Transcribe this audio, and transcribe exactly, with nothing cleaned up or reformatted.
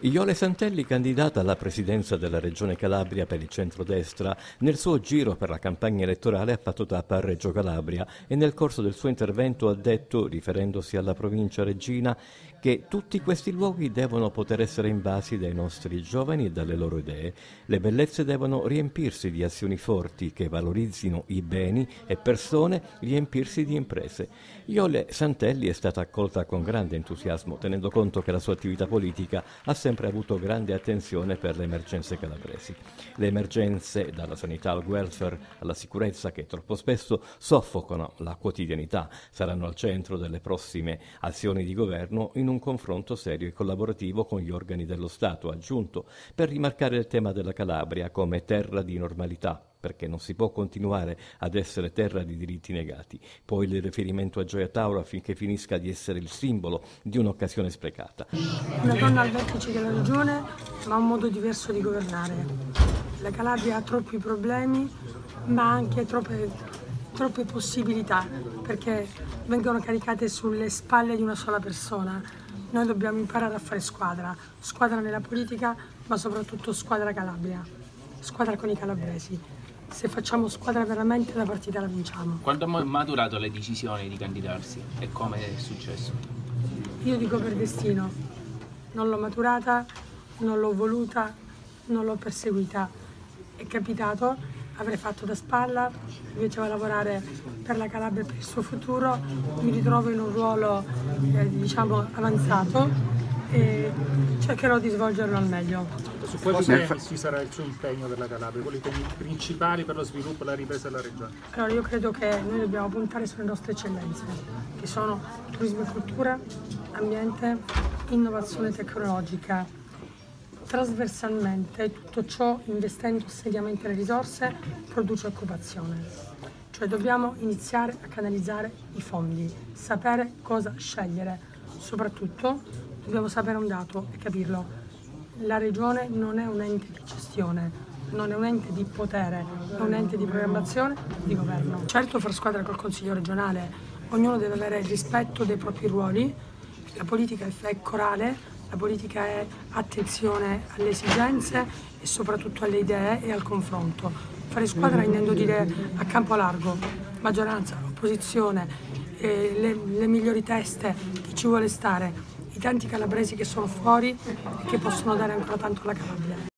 Iole Santelli, candidata alla presidenza della Regione Calabria per il centrodestra, nel suo giro per la campagna elettorale ha fatto tappa a Reggio Calabria e nel corso del suo intervento ha detto, riferendosi alla provincia reggina, che tutti questi luoghi devono poter essere invasi dai nostri giovani e dalle loro idee. Le bellezze devono riempirsi di azioni forti che valorizzino i beni e persone, riempirsi di imprese. Iole Santelli è stata accolta con grande entusiasmo, tenendo conto che la sua attività politica ha sempre avuto grande attenzione per le emergenze calabresi. Le emergenze, dalla sanità al welfare alla sicurezza, che troppo spesso soffocano la quotidianità, saranno al centro delle prossime azioni di governo in un confronto serio e collaborativo con gli organi dello Stato, ha aggiunto, per rimarcare il tema della Calabria come terra di normalità, perché non si può continuare ad essere terra di diritti negati. Poi il riferimento a Gioia Tauro affinché finisca di essere il simbolo di un'occasione sprecata. Una donna al vertice della regione, ma un modo diverso di governare. La Calabria ha troppi problemi, ma anche troppe, troppe possibilità, perché vengono caricate sulle spalle di una sola persona. Noi dobbiamo imparare a fare squadra, squadra nella politica, ma soprattutto squadra Calabria, squadra con i calabresi. Se facciamo squadra veramente la partita la vinciamo. Quando ha maturato le decisioni di candidarsi e come è successo? Io dico per destino, non l'ho maturata, non l'ho voluta, non l'ho perseguita. È capitato, avrei fatto da spalla, mi piaceva lavorare per la Calabria e per il suo futuro, mi ritrovo in un ruolo eh, diciamo avanzato e cercherò di svolgerlo al meglio. Su quali temi ci sarà il suo impegno per la Calabria, quali temi principali per lo sviluppo e la ripresa della regione? Allora io credo che noi dobbiamo puntare sulle nostre eccellenze, che sono turismo e cultura, ambiente, innovazione tecnologica. Trasversalmente tutto ciò, investendo seriamente le risorse, produce occupazione. Cioè dobbiamo iniziare a canalizzare i fondi, sapere cosa scegliere. Soprattutto dobbiamo sapere un dato e capirlo. La regione non è un ente di gestione, non è un ente di potere, è un ente di programmazione e di governo. Certo far squadra col Consiglio regionale, ognuno deve avere il rispetto dei propri ruoli, la politica è corale, la politica è attenzione alle esigenze e soprattutto alle idee e al confronto. Fare squadra intendo dire a campo largo, maggioranza, opposizione, eh, le, le migliori teste, chi ci vuole stare, i tanti calabresi che sono fuori e che possono dare ancora tanto alla Calabria.